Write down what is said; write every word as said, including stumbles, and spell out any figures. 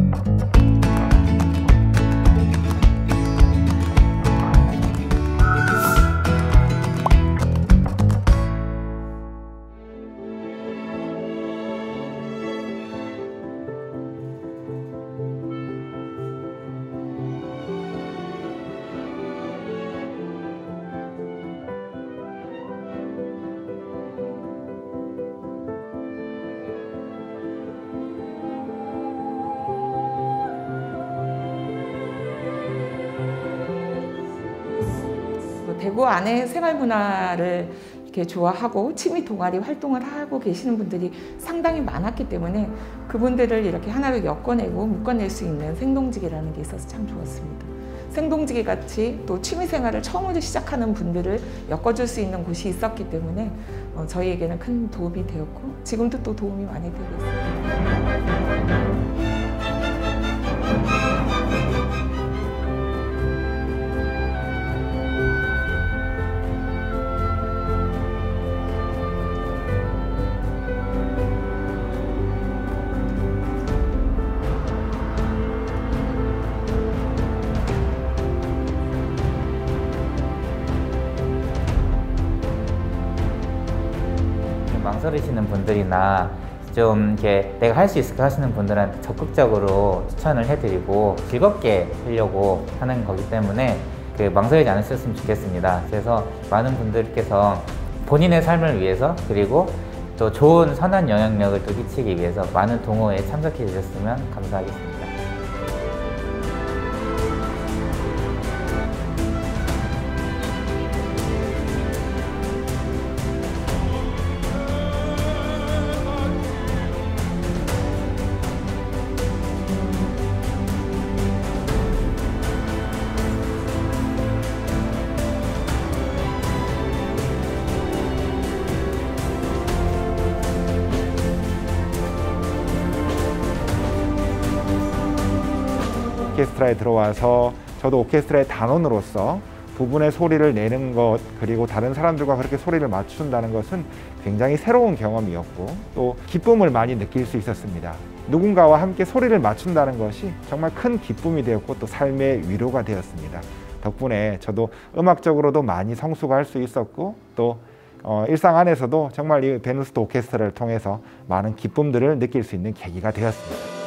대구 안에 생활 문화를 이렇게 좋아하고 취미 동아리 활동을 하고 계시는 분들이 상당히 많았기 때문에 그분들을 이렇게 하나로 엮어내고 묶어낼 수 있는 생동지기라는 게 있어서 참 좋았습니다. 생동지기 같이 또 취미 생활을 처음으로 시작하는 분들을 엮어줄 수 있는 곳이 있었기 때문에 어, 저희에게는 큰 도움이 되었고 지금도 또 도움이 많이 되고 있습니다. 망설이시는 분들이나 좀 이렇게 내가 할 수 있을까 하시는 분들한테 적극적으로 추천을 해드리고 즐겁게 하려고 하는 거기 때문에 그 망설이지 않으셨으면 좋겠습니다. 그래서 많은 분들께서 본인의 삶을 위해서 그리고 또 좋은 선한 영향력을 또 끼치기 위해서 많은 동호회에 참석해 주셨으면 감사하겠습니다. 오케스트라에 들어와서 저도 오케스트라의 단원으로서 부분의 소리를 내는 것 그리고 다른 사람들과 그렇게 소리를 맞춘다는 것은 굉장히 새로운 경험이었고 또 기쁨을 많이 느낄 수 있었습니다. 누군가와 함께 소리를 맞춘다는 것이 정말 큰 기쁨이 되었고 또 삶의 위로가 되었습니다. 덕분에 저도 음악적으로도 많이 성숙할 할 수 있었고 또 어, 일상 안에서도 정말 이 베누스트 오케스트라를 통해서 많은 기쁨들을 느낄 수 있는 계기가 되었습니다.